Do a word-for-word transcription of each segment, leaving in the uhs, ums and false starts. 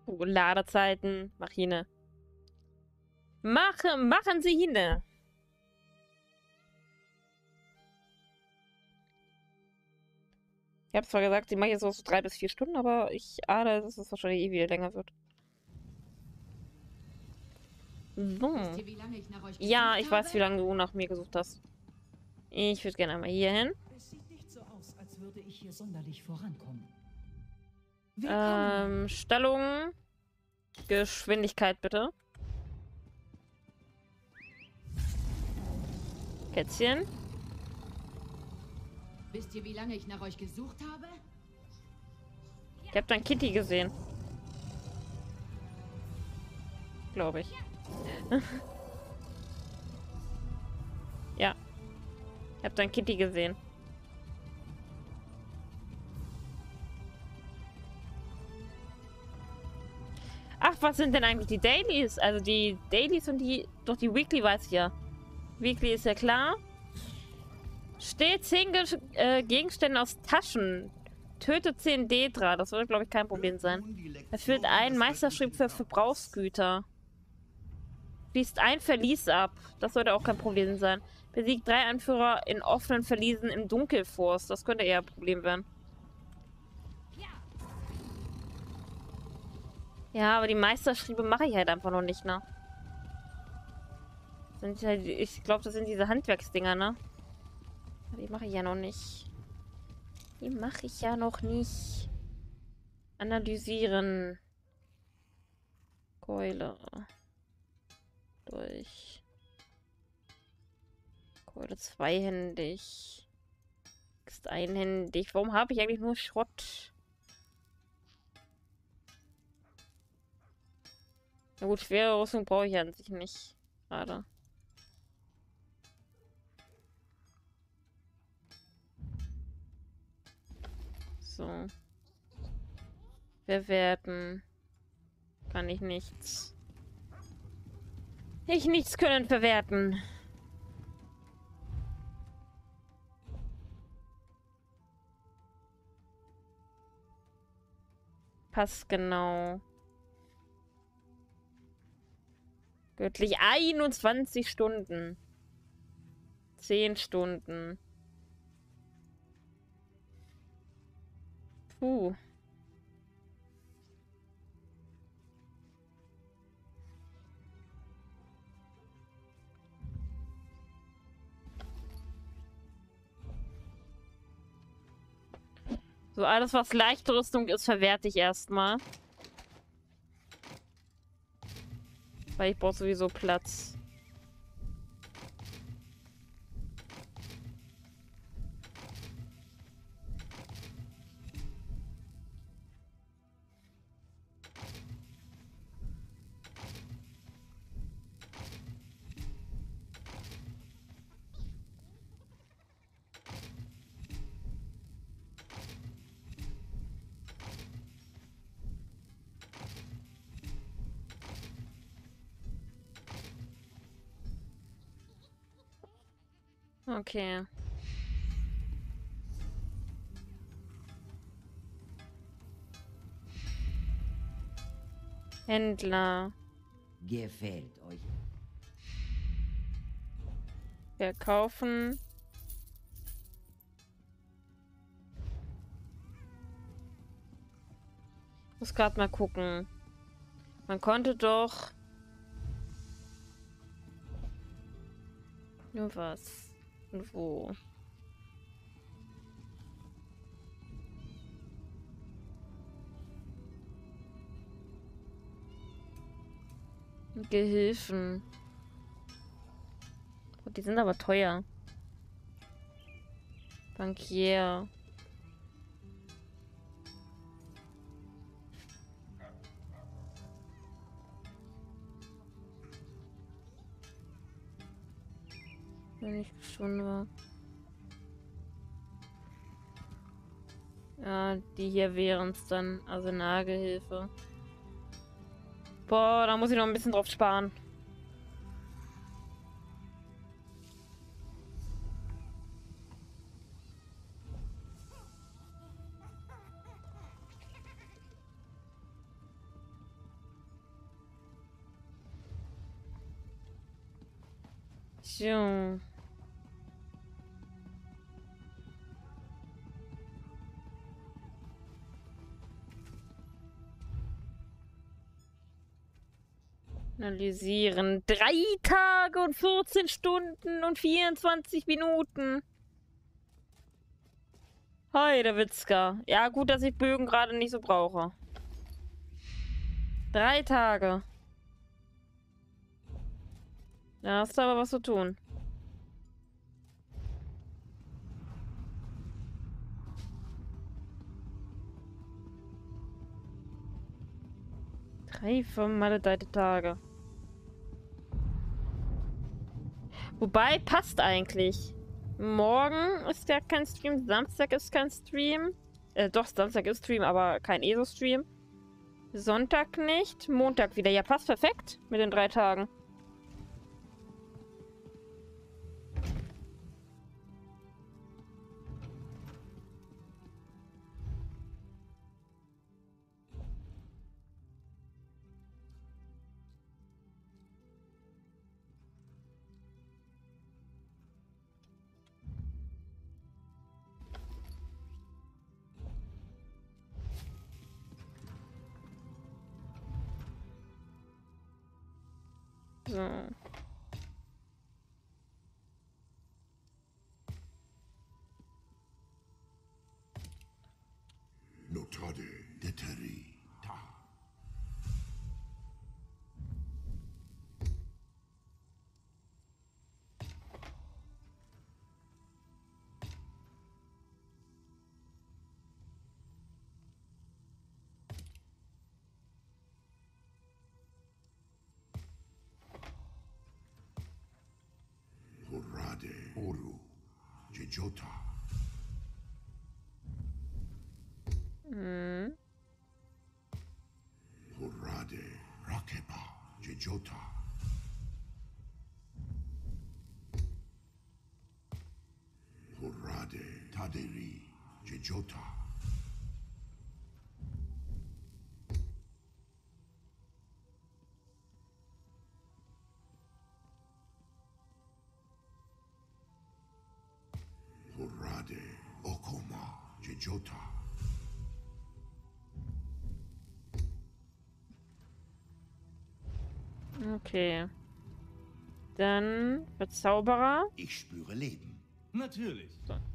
Oh, Ladezeiten. Mach hin. Mache, machen Sie hin. Ich habe zwar gesagt, sie mache jetzt so drei bis vier Stunden, aber ich ahne, dass es wahrscheinlich eh wieder länger wird. So. Wisst ihr, wie lange ich nach euch Ja, gesucht ich weiß, habe? wie lange du nach mir gesucht hast. Ich würde gerne einmal hier hin. Es sieht nicht so aus, als würde ich hier sonderlich vorankommen. Ähm, Stellung. Geschwindigkeit bitte. Kätzchen. Wisst ihr, wie lange ich nach euch gesucht habe? Ich habe dann Kitty gesehen. Glaube ich. Ja. Ich habe dann Kitty gesehen. Ach, was sind denn eigentlich die Dailies? Also die Dailies und die... Doch, die Weekly weiß ich ja. Weekly ist ja klar. Steht zehn Ge äh, Gegenstände aus Taschen. Tötet zehn Dedra. Das würde, glaube ich, kein Problem sein. Erfüllt einen Meisterschrieb für Verbrauchsgüter. Schließt ein Verlies ab. Das sollte auch kein Problem sein. Besiegt drei Anführer in offenen Verliesen im Dunkelforst. Das könnte eher ein Problem werden. Ja, aber die Meisterschriebe mache ich halt einfach noch nicht, ne? Sind halt, ich glaube, das sind diese Handwerksdinger, ne? Die mache ich ja noch nicht. Die mache ich ja noch nicht. Analysieren. Keule. Durch. Keule zweihändig. Ist einhändig. Warum habe ich eigentlich nur Schrott? Na gut, schwere Rüstung brauche ich an sich nicht. Gerade. So. Verwerten. Kann ich nichts. Ich nichts können verwerten. Passt genau. Göttlich einundzwanzig Stunden. zehn Stunden. Puh. So, alles was leichte Rüstung ist, verwerte ich erstmal. Weil ich brauche sowieso Platz. Okay. Händler. Gefällt euch. Verkaufen. Muss gerade mal gucken. Man konnte doch... Nur was. Und wo? Gehilfen. Oh, die sind aber teuer. Bankier. Wenn ich schon war. Ja, die hier wären es dann. Also Nagelhilfe. Boah, da muss ich noch ein bisschen drauf sparen. So. Analysieren. Drei Tage und vierzehn Stunden und vierundzwanzig Minuten. Heidewitzka. Ja, gut, dass ich Bögen gerade nicht so brauche. Drei Tage. Da hast du aber was zu tun. Drei vermaledeite Tage. Wobei, passt eigentlich. Morgen ist ja kein Stream, Samstag ist kein Stream. Äh, doch, Samstag ist Stream, aber kein E S O-Stream. Sonntag nicht, Montag wieder. Ja, passt perfekt mit den drei Tagen. So. Notade, deteri, ta. Horade, oru, jejota. Hm. Horade, Rakeba, Jejota. Horade, Taderi, Jejota. Horade, Okoma, Jejota. Okay. Dann Verzauberer. Ich spüre Leben. Natürlich.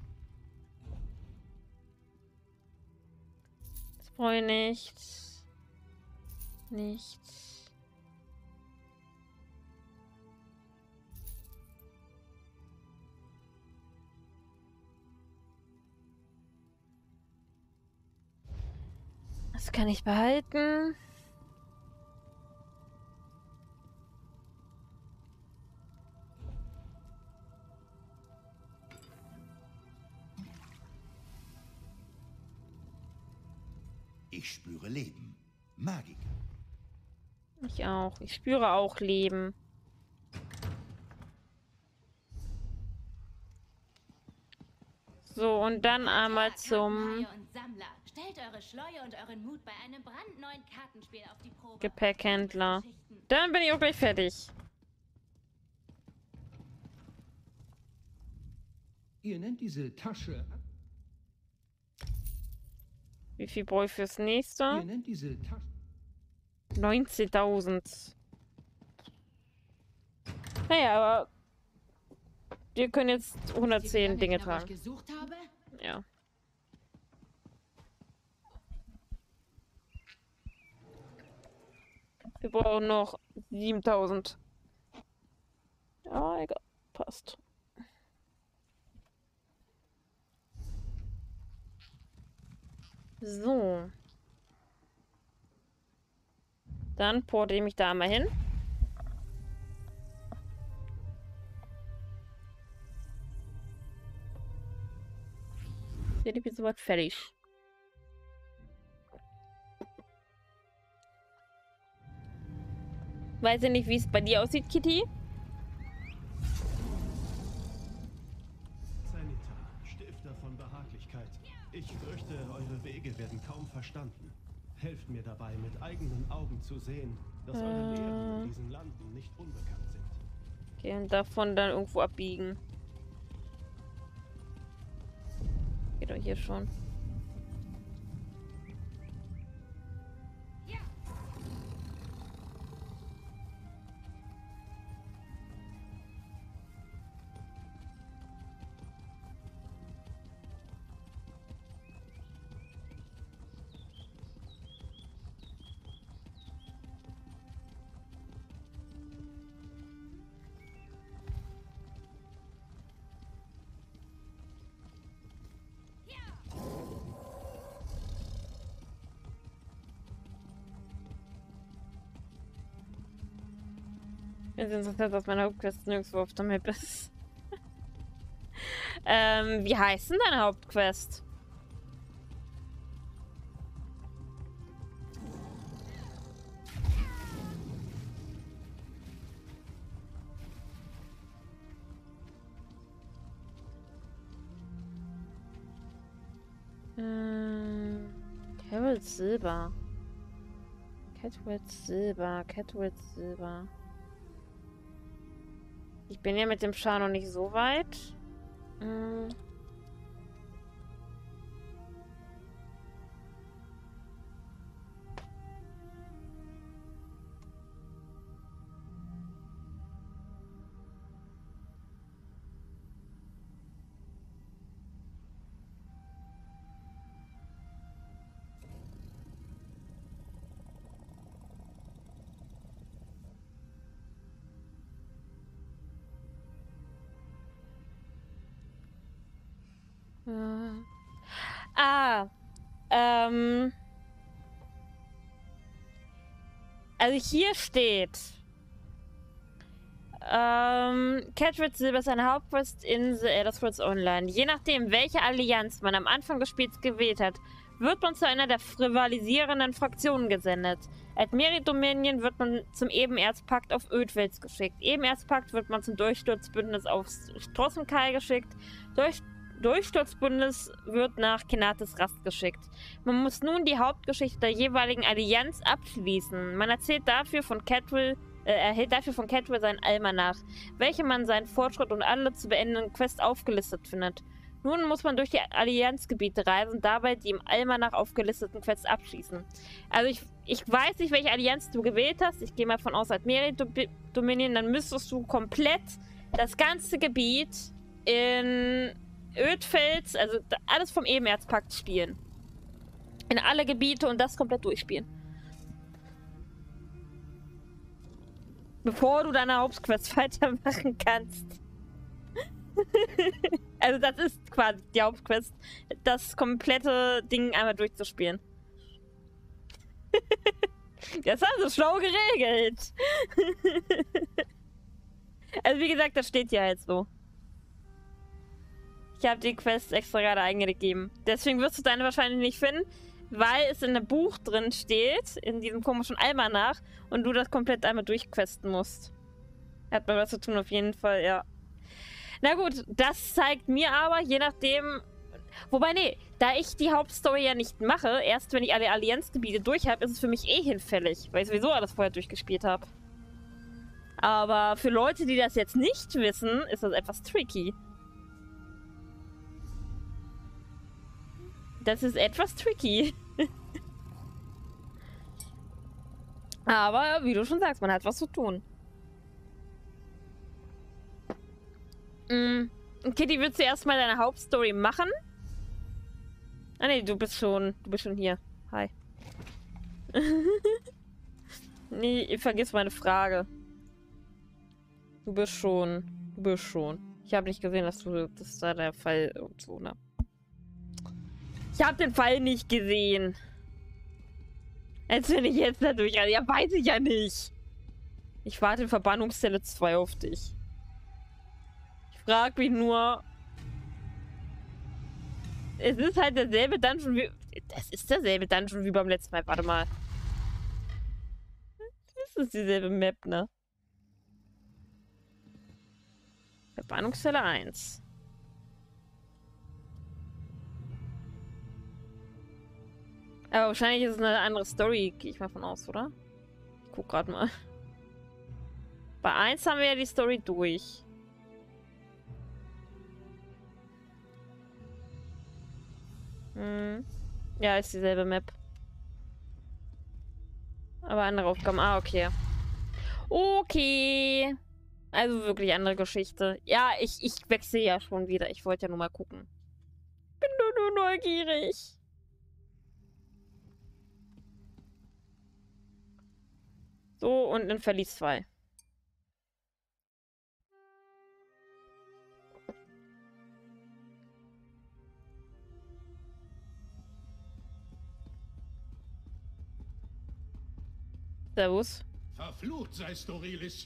Das brauche ich nicht. Nicht. Das kann ich behalten. Ich spüre Leben. Magik. Ich auch. Ich spüre auch Leben. So, und dann einmal zum Stellt eure Schleue und euren Mut bei einem brandneuen Kartenspiel auf die Probe. Gepäckhändler. Dann bin ich auch gleich fertig. Ihr nennt diese Tasche... Wie viel brauche ich fürs nächste? Ihr nennt diese Tasche... neunzehntausend. Naja, aber wir können jetzt hundertzehn Dinge tragen. Gesucht habe? Ja. Wir brauchen noch siebentausend. Ja, egal. Passt. So. Dann porte ich mich da mal hin. Ich bin soweit fertig. Weiß ich nicht, wie es bei dir aussieht, Kitty. Zenita, Stifter von Behaglichkeit. Ich fürchte, eure Wege werden kaum verstanden. Helft mir dabei, mit eigenen Augen zu sehen, dass eure Lehren in diesen Landen nicht unbekannt sind. Okay, und davon dann irgendwo abbiegen. Geht doch hier schon. Es ist interessant, dass meine Hauptquest nirgendwo auf der Map ist. ähm, wie heißt denn deine Hauptquest? Ähm, Carol Silber. Catwood Silber, Catwood Silber. Ich bin ja mit dem Schar noch nicht so weit. Hm. Ah, ähm, also hier steht, ähm, Catwood Silber ist eine Hauptquest in The Elder Scrolls Online. Je nachdem, welche Allianz man am Anfang des Spiels gewählt hat, wird man zu einer der rivalisierenden Fraktionen gesendet. Als Meri-Dominion wird man zum Ebenerzpakt auf Ödfels geschickt. Ebenerzpakt wird man zum Durchsturzbündnis auf Strossenkai geschickt. Durch Durchsturzbündnis wird nach Kenates Rast geschickt. Man muss nun die Hauptgeschichte der jeweiligen Allianz abschließen. Man erzählt dafür von Catwill, äh, erhält dafür von Catwill seinen Almanach, welche man seinen Fortschritt und alle zu beendenden Quests aufgelistet findet. Nun muss man durch die Allianzgebiete reisen und dabei die im Almanach aufgelisteten Quests abschließen. Also ich, ich weiß nicht, welche Allianz du gewählt hast. Ich gehe mal von aus, als Meri-Dominion, dann müsstest du komplett das ganze Gebiet in Ödfels, also alles vom Ebenerzpakt spielen. In alle Gebiete und das komplett durchspielen. Bevor du deine Hauptquest weitermachen kannst. Also das ist quasi die Hauptquest, das komplette Ding einmal durchzuspielen. Das haben sie schlau geregelt. Also wie gesagt, das steht hier halt so. Ich habe die Quest extra gerade eingegeben. Deswegen wirst du deine wahrscheinlich nicht finden, weil es in einem Buch drin steht, in diesem komischen Almanach, und du das komplett einmal durchquesten musst. Hat mal was zu tun, auf jeden Fall, ja. Na gut, das zeigt mir aber, je nachdem... Wobei, nee, da ich die Hauptstory ja nicht mache, erst wenn ich alle Allianzgebiete durch habe, ist es für mich eh hinfällig, weil ich sowieso alles vorher durchgespielt habe. Aber für Leute, die das jetzt nicht wissen, ist das etwas tricky. Das ist etwas tricky. Aber, wie du schon sagst, man hat was zu tun. Mm. Kitty, willst du erstmal deine Hauptstory machen? Ah ne, du bist schon, du bist schon hier. Hi. Nee, vergiss meine Frage. Du bist schon, du bist schon. Ich habe nicht gesehen, dass du, dass da der Fall und so, ne? Ich habe den Fall nicht gesehen. Als wenn ich jetzt da durch... Ja, weiß ich ja nicht. Ich warte in Verbannungszelle zwei auf dich. Ich frag mich nur... Es ist halt derselbe Dungeon wie... Das ist derselbe Dungeon wie beim letzten Mal. Warte mal. Das ist dieselbe Map, ne? Verbannungszelle eins. Aber wahrscheinlich ist es eine andere Story, gehe ich mal von aus, oder? Ich guck gerade mal. Bei eins haben wir ja die Story durch. Hm. Ja, ist dieselbe Map. Aber andere Aufgaben. Ah, okay. Okay. Also wirklich andere Geschichte. Ja, ich, ich wechsle ja schon wieder. Ich wollte ja nur mal gucken. Bin nur, nur neugierig. So, und in Verlies zwei. Servus. Verflucht sei Storilis.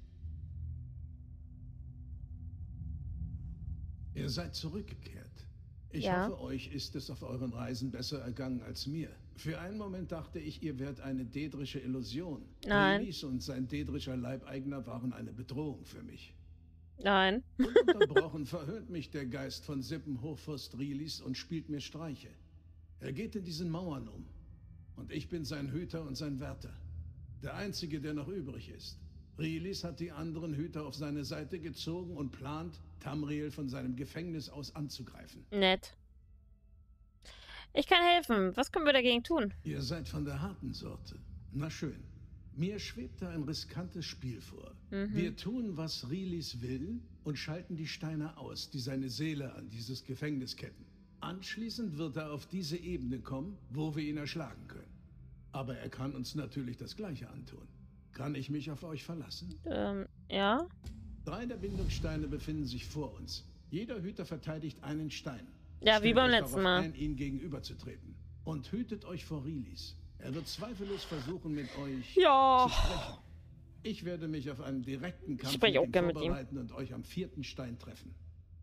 Ihr seid zurückgekehrt. Ich Ja. hoffe, euch ist es auf euren Reisen besser ergangen als mir. Für einen Moment dachte ich, ihr wärt eine daedrische Illusion. Nein. Release und sein daedrischer Leibeigner waren eine Bedrohung für mich. Nein. Ununterbrochen verhöhnt mich der Geist von Sippenhochfürst Release und spielt mir Streiche. Er geht in diesen Mauern um. Und ich bin sein Hüter und sein Wärter. Der einzige, der noch übrig ist. Release hat die anderen Hüter auf seine Seite gezogen und plant, Tamriel von seinem Gefängnis aus anzugreifen. Nett. Ich kann helfen. Was können wir dagegen tun? Ihr seid von der harten Sorte. Na schön. Mir schwebt da ein riskantes Spiel vor. Mhm. Wir tun, was Release will und schalten die Steine aus, die seine Seele an dieses Gefängnis ketten. Anschließend wird er auf diese Ebene kommen, wo wir ihn erschlagen können. Aber er kann uns natürlich das Gleiche antun. Kann ich mich auf euch verlassen? Ähm, ja. Drei der Bindungssteine befinden sich vor uns. Jeder Hüter verteidigt einen Stein. Ja, wie Stellt beim euch letzten darauf Mal. ein, ihn gegenüberzutreten. Und hütet euch vor Release. Er wird zweifellos versuchen, mit euch Ja. zu sprechen. Ich werde mich auf einen direkten Kampf spreche auch mit ihm gern mit ihm. vorbereiten und euch am vierten Stein treffen.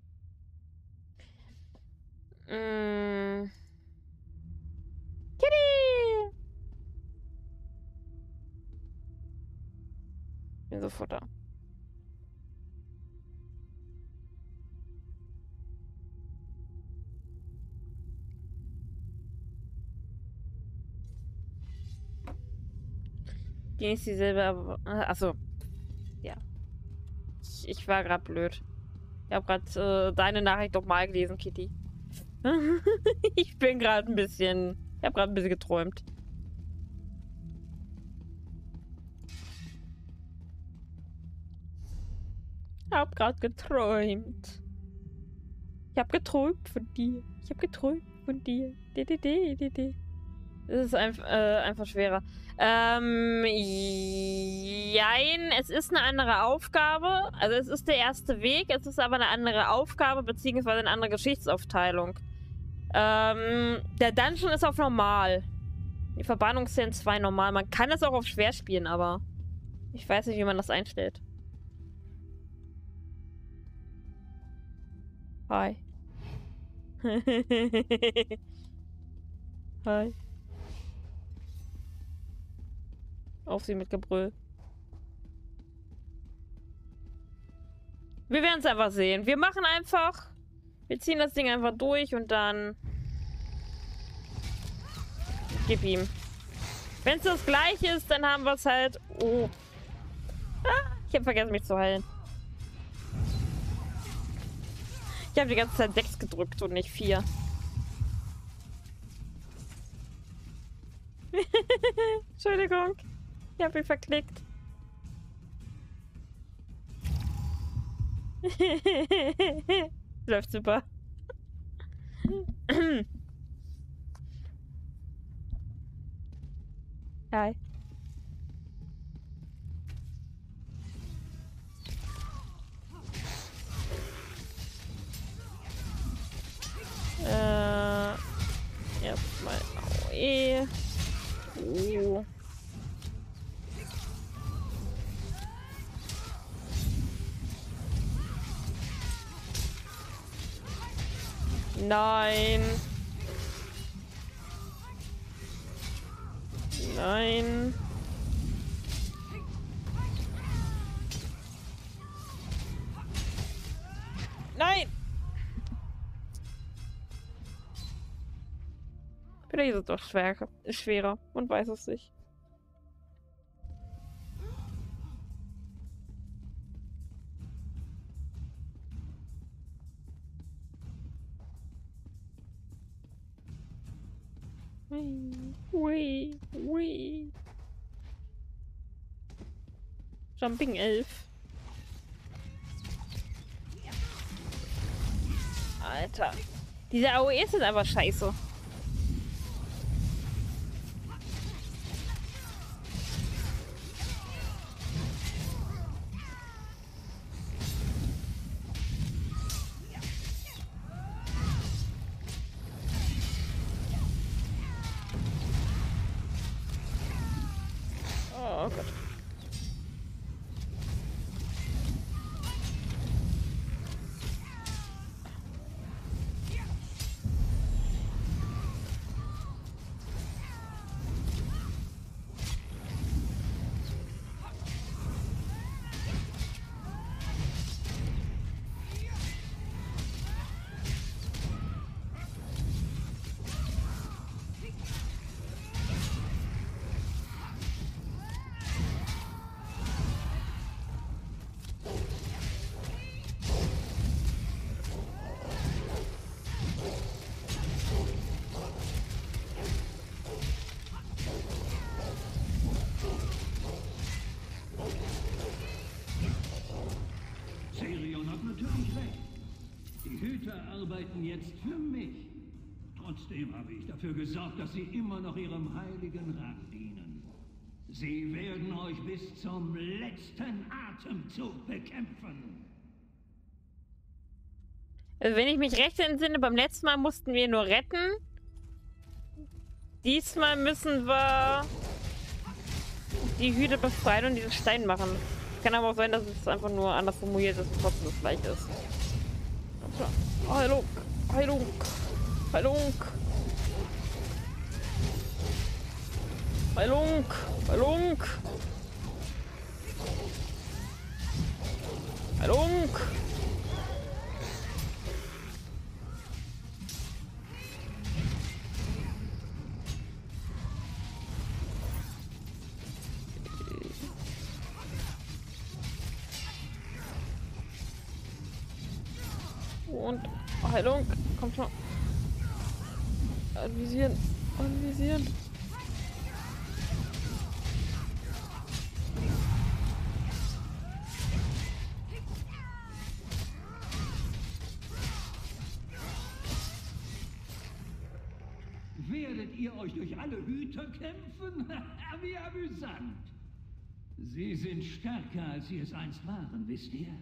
Mm. Kitty! Bin sofort da. Die ist dieselbe, aber... Achso. Ja. Ich, ich war gerade blöd. Ich habe gerade äh, deine Nachricht doch mal gelesen, Kitty. Ich bin gerade ein bisschen... Ich habe gerade ein bisschen geträumt. Ich habe gerade geträumt. Ich habe geträumt von dir. Ich habe geträumt von dir. De, de, de, de, de. Es ist einfach, äh, einfach schwerer. Ähm, jein, es ist eine andere Aufgabe. Also es ist der erste Weg, es ist aber eine andere Aufgabe, beziehungsweise eine andere Geschichtsaufteilung. Ähm, der Dungeon ist auf normal. Die Verbannungszellen zwei normal. Man kann es auch auf schwer spielen, aber ich weiß nicht, wie man das einstellt. Hi. Hi. Auf sie mit Gebrüll. Wir werden es einfach sehen. Wir machen einfach... Wir ziehen das Ding einfach durch und dann... Gib ihm. Wenn es das gleiche ist, dann haben wir es halt... Oh. Ah, ich habe vergessen, mich zu heilen. Ich habe die ganze Zeit sechs gedrückt und nicht vier. Entschuldigung. Ich habe ihn verklickt. Läuft super. Hi. Äh, erstmal A O E. Oh. Nein. Nein. Nein. Vielleicht ist es doch schwerer, schwerer und weiß es nicht. Hui, hui, hui. Jumping elf. Alter. Diese A O Es sind einfach scheiße. Oh Gott. Sirion hat natürlich recht. Die Hüter arbeiten jetzt für mich. Trotzdem habe ich dafür gesorgt, dass sie immer noch ihrem heiligen Rat dienen. Sie werden euch bis zum letzten Atemzug bekämpfen. Also wenn ich mich recht entsinne, beim letzten Mal mussten wir nur retten. Diesmal müssen wir die Hüte befreien und diesen Stein machen. Kann aber auch sein, dass es einfach nur anders formuliert ist und trotzdem das gleiche ist. Heilung! Heilung! Heilung! Heilung! Heilung! Heilung! Und Heilung. Kommt schon. Anvisieren. Anvisieren. Werdet ihr euch durch alle Hüter kämpfen? Wie amüsant. Sie sind stärker, als sie es einst waren, wisst ihr?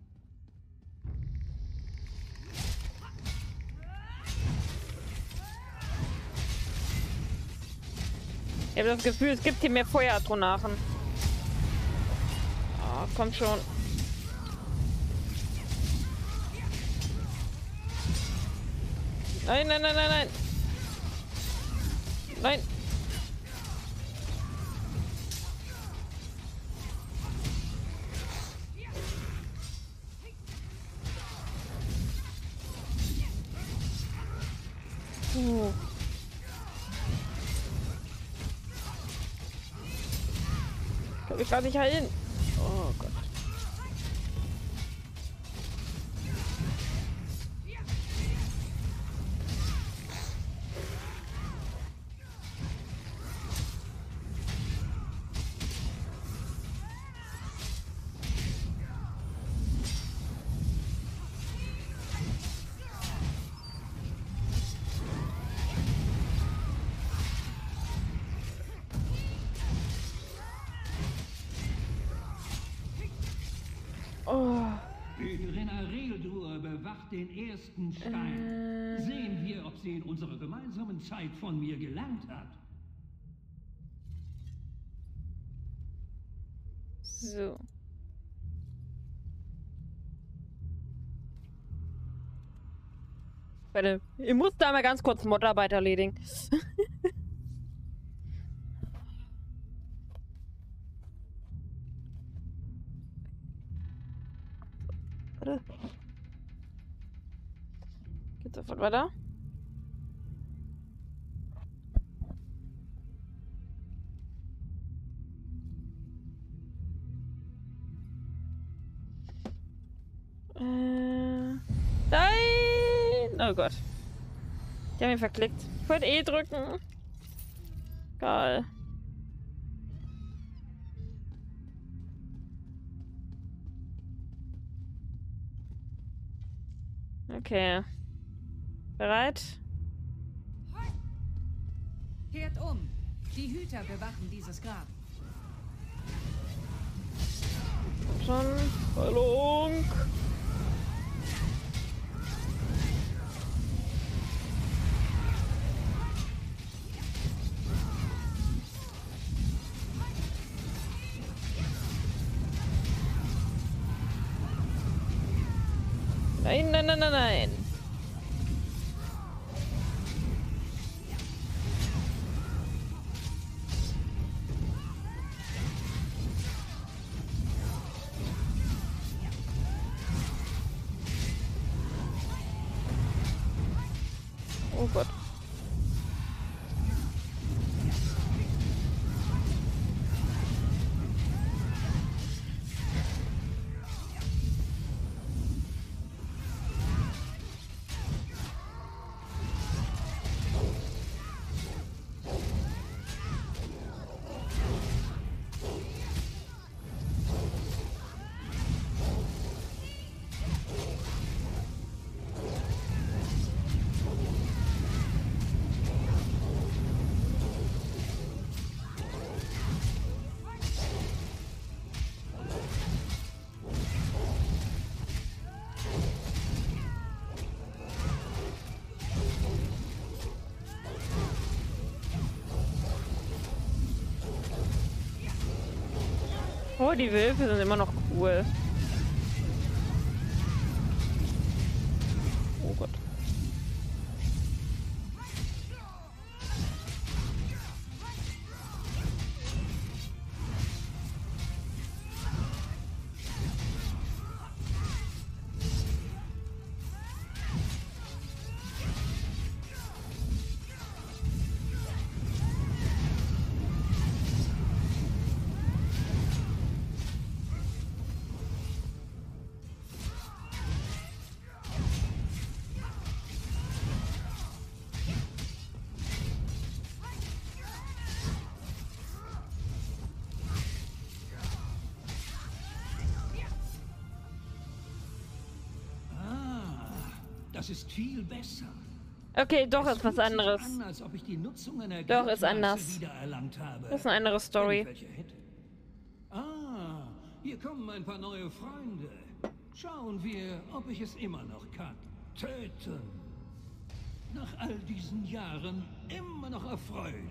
Ich habe das Gefühl, es gibt hier mehr Feueradronachen. Oh, komm schon. Nein, nein, nein, nein, nein. Nein. Uh. Kann ich gar nicht heilen. Oh Gott. Oh. Hüterin Arildur bewacht den ersten Stein. Äh. Sehen wir, ob sie in unserer gemeinsamen Zeit von mir gelernt hat. So. Warte, ich muss da mal ganz kurz Modarbeit erledigen. Warte. Geht sofort weiter. Äh, nein! Oh Gott. Die haben ihn verklickt. Ich wollte E drücken. Geil. Okay. Bereit? Kehrt um. Die Hüter bewachen dieses Grab. Schon. Heilung. Nein, nein, nein, nein, nein. Oh Gott. Oh, die Wölfe sind immer noch cool. Oh Gott. Das ist viel besser. Okay, doch Es ist was fühlt sich anderes. an, als ob ich die Nutzung einer Doch, ist Geldmasse anders. wiedererlangt habe. Das ist eine andere Wenn Story. ich welche hätte. Ah, hier kommen ein paar neue Freunde. Schauen wir, ob ich es immer noch kann. Töten. Nach all diesen Jahren immer noch erfreulich.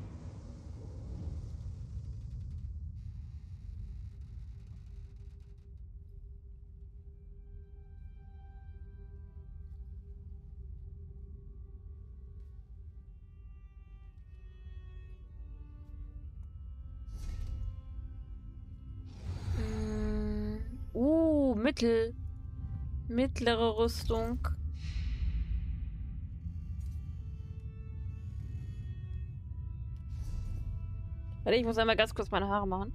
Uh, Mittel. Mittlere Rüstung. Warte, ich muss einmal ganz kurz meine Haare machen.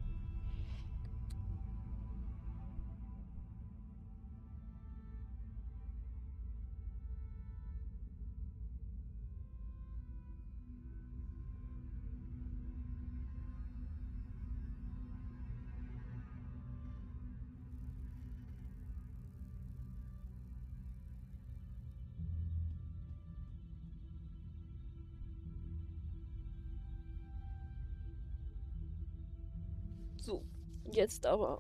So, jetzt aber.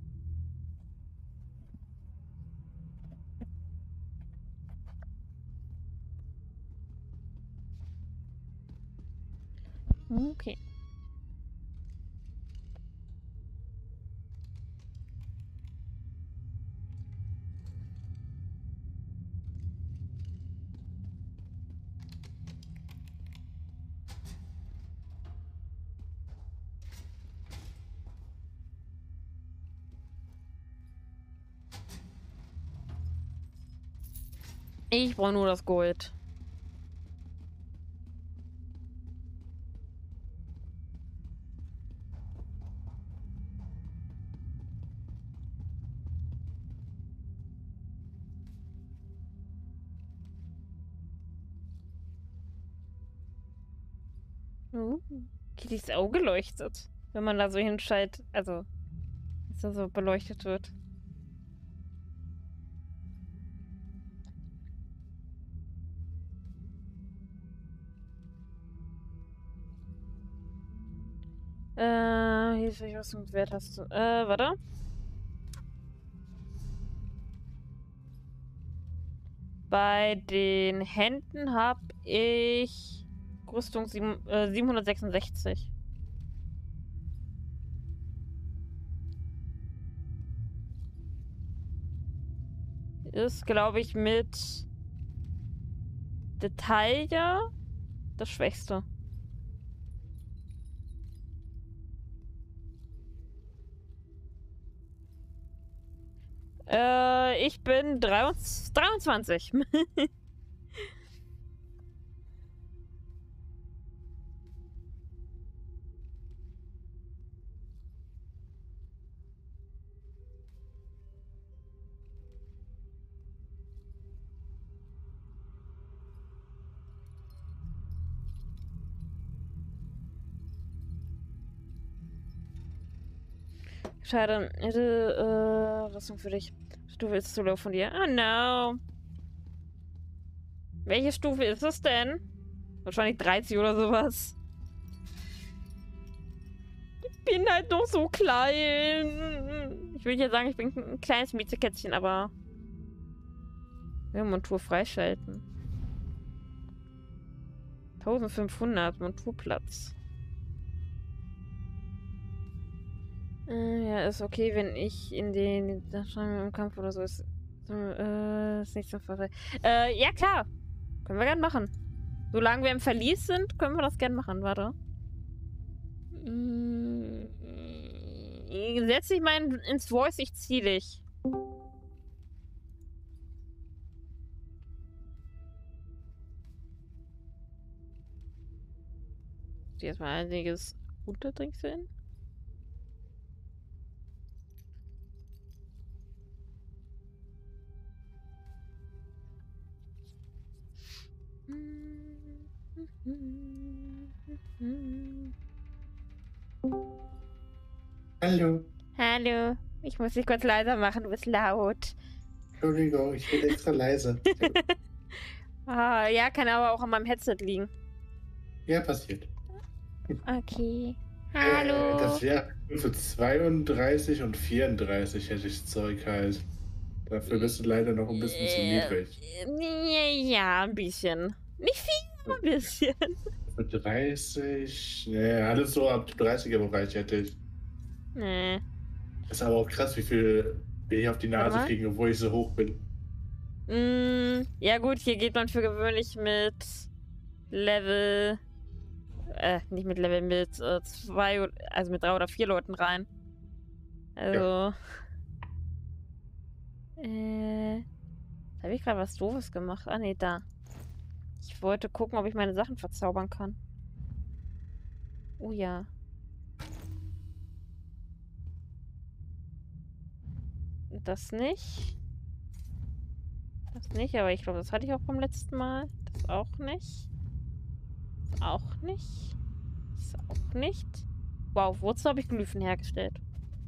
Okay. Ich brauche nur das Gold. Uh, okay, die ist auch geleuchtet. Wenn man da so hinschaltet, also, dass da so beleuchtet wird. Äh, hier ist was zum Wert hast du. Äh, warte. Bei den Händen habe ich Rüstung sieben, äh, siebenhundertsechsundsechzig. Ist, glaube ich, mit Detail das Schwächste. Äh, ich bin dreiundzwanzig. Schade. Hätte, äh, Rüstung für dich. Stufe ist zu low von dir. Oh no. Welche Stufe ist es denn? Wahrscheinlich dreißig oder sowas. Ich bin halt noch so klein. Ich will ja sagen, ich bin ein kleines Miezekätzchen, aber... Ja, Montur freischalten. eintausendfünfhundert Monturplatz. Äh, ja, ist okay, wenn ich in den im Kampf oder so ist. Äh, ist nicht zum Vorteil. Äh, ja klar. Können wir gern machen. Solange wir im Verlies sind, können wir das gern machen. Warte. Mm, setz dich mal in, ins Voice, ich zieh dich. Hier erstmal einiges unterdrückseln. Hallo. Hallo. Ich muss dich kurz leiser machen, du bist laut. Entschuldigung, ich bin extra leise. Ah, ja, kann aber auch an meinem Headset liegen. Ja, passiert. Okay. Hallo. Äh, das wäre für zweiunddreißig und vierunddreißig hätte ich Zeug halt. Dafür bist du leider noch ein bisschen zu niedrig. Ja, ein bisschen. Nicht viel, aber ein bisschen. Für dreißig, ne, alles so ab dem dreißiger-Bereich hätte ich. Nee. Ist aber auch krass, wie viel wir hier auf die Nase kriegen, obwohl ich so hoch bin. Mm, ja gut, hier geht man für gewöhnlich mit Level, äh, nicht mit Level, mit äh, zwei, also mit drei oder vier Leuten rein. Also, ja. äh, habe ich gerade was Doofes gemacht? Ah ne, da. Ich wollte gucken, ob ich meine Sachen verzaubern kann. Oh ja. Das nicht. Das nicht, aber ich glaube, das hatte ich auch beim letzten Mal. Das auch nicht. Das auch nicht. Das auch nicht. Wow, wozu habe ich Glyphen hergestellt?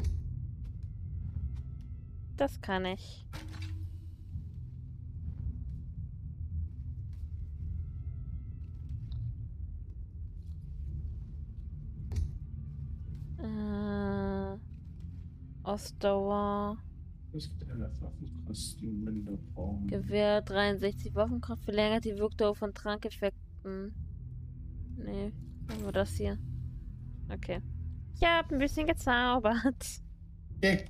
Das kann ich. Äh, Ausdauer. Gewehr dreiundsechzig Waffenkraft verlängert die Wirkdauer von Trankeffekten. Nee, nur das hier. Okay. Ich hab ein bisschen gezaubert. Okay.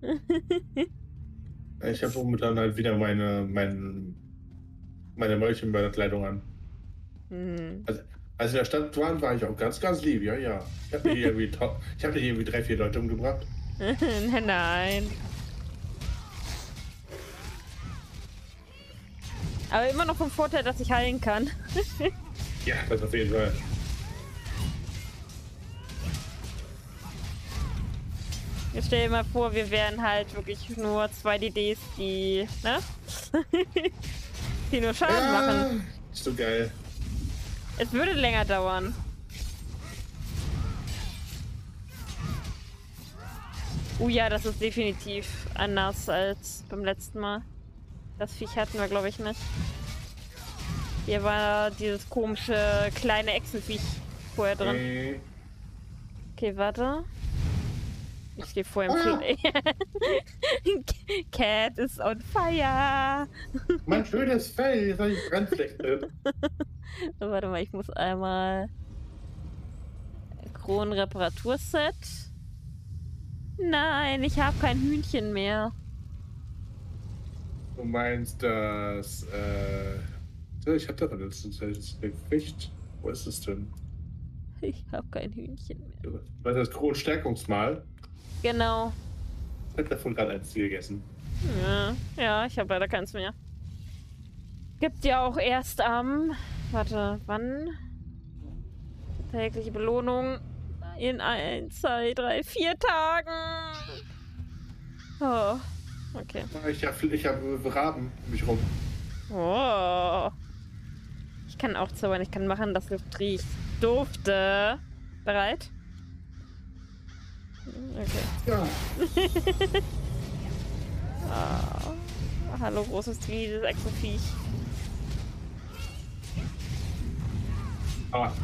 Ich habe momentan halt wieder meine meine, meine Mäulchenbörderkleidung an. Hm. Also, als wir in der Stadt waren, war ich auch ganz, ganz lieb, ja, ja. Ich habe hier irgendwie, ich hab hier irgendwie drei, vier Leute umgebracht. Nein. Aber immer noch vom Vorteil, dass ich heilen kann. Ja, das auf jeden Fall. Ich stell dir mal vor, wir wären halt wirklich nur zwei D Ds, die, ne? die nur Schaden ja, machen. Ist so geil. Es würde länger dauern. Oh ja, das ist definitiv anders als beim letzten Mal. Das Viech hatten wir, glaube ich, nicht. Hier war dieses komische kleine Echsenviech vorher drin. Äh, Okay, warte. Ich stehe vor im Fl Cat is on fire. mein schönes Fell, jetzt habe ich Brandfleck drin. Warte mal, ich muss einmal Kronenreparaturset. Nein, ich habe kein Hühnchen mehr. Du meinst das, äh... so, ich hatte doch in letzter Zeit das Gewicht. Wo ist es denn? Ich habe kein Hühnchen mehr. Was ist das Kronenstärkungsmal? Genau. Ich habe davon gerade eins gegessen. Ja, ja, ich habe leider keins mehr. Gibt ja auch erst am... Warte, wann? Tägliche Belohnung in eins, zwei, drei, vier Tagen. Oh, okay. Ich habe ich hab Raben um mich rum. Oh. Ich kann auch zaubern, ich kann machen, dass Luft riecht. Dufte. Bereit? Okay. Ja. Ah. Hallo, großes Vieh, dieses Echsenviech. Ah.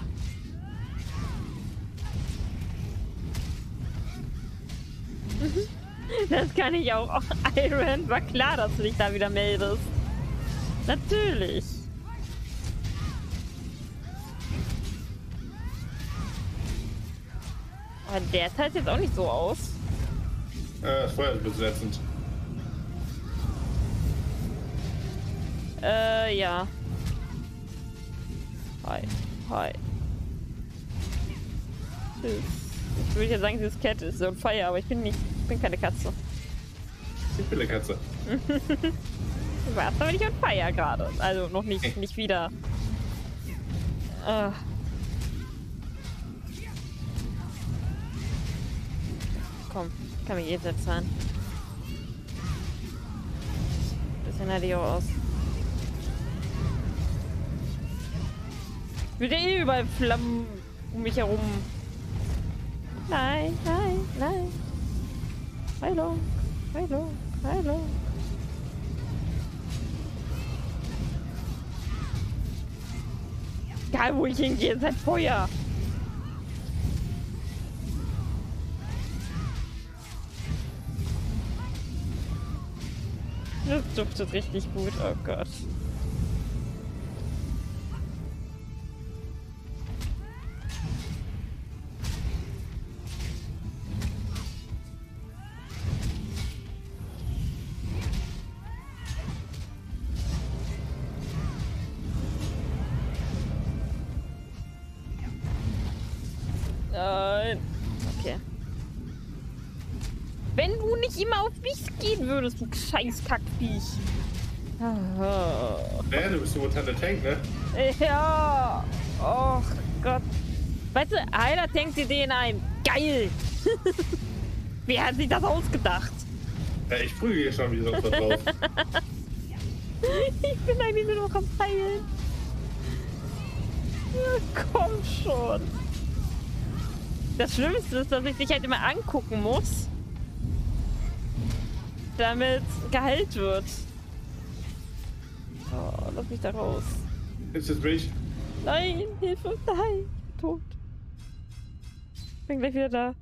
Das kann ich auch. Oh, Iron, war klar, dass du dich da wieder meldest. Natürlich. Aber der teilt jetzt auch nicht so aus. Äh, das Feuer ist besetzend. Äh, ja. Hi. Hi. Tschüss. Ich würde ja sagen, dieses Cat ist so ein Feuer, aber ich bin nicht. Ich bin keine Katze. Ich bin eine Katze. Du warst aber nicht on fire gerade. Also noch nicht, nicht wieder. Uh. Komm, ich kann mich eh setzen. Bisschen hätte ich auch aus. Ich will ja eh überall Flammen um mich herum. Nein, nein, nein. Hallo, hallo, hallo. Egal, wo ich hingehe, ist halt Feuer. Das duftet richtig gut, oh Gott. Nein. Okay. Wenn du nicht immer auf mich gehen würdest, du scheiß Kackviech. Oh. Ja, du bist momentan der Tank, ne? Ja. Oh Gott. Weißt du, Heiler tankt die den ein. Geil. Wer hat sich das ausgedacht? Ja, ich prüge hier schon wie sonst was drauf. Ich bin eigentlich nur noch am Heilen. Ja, komm schon. Das Schlimmste ist, dass ich dich halt immer angucken muss, damit geheilt wird. Oh, lass mich da raus. Ist es mich? Nein, Hilfe, nein, ich bin tot. Bin gleich wieder da.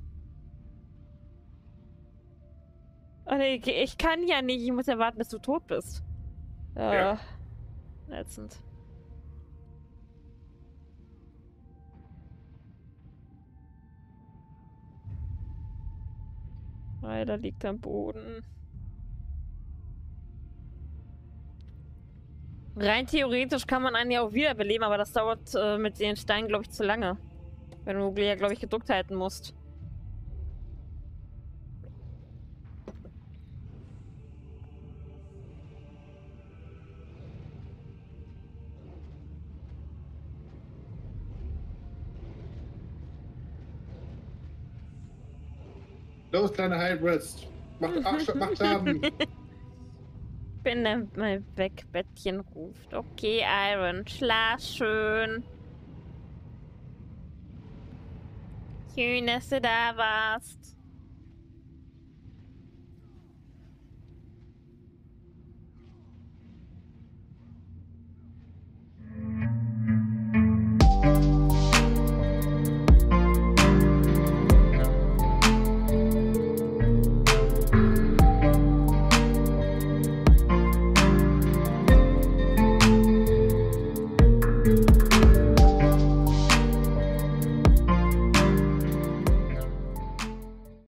Oh nee, ich kann ja nicht, ich muss ja warten, bis du tot bist. Ja. Ja. Ätzend. Leider liegt am Boden. Rein theoretisch kann man einen ja auch wiederbeleben, aber das dauert äh, mit den Steinen, glaube ich, zu lange. Wenn du ja, glaube ich, gedrückt halten musst. Los, kleine Hybrids. Mach, ach, mach Schaden. Bin dann mal weg, Bettchen ruft. Okay, Iron, schlaf schön. Schön, dass du da warst.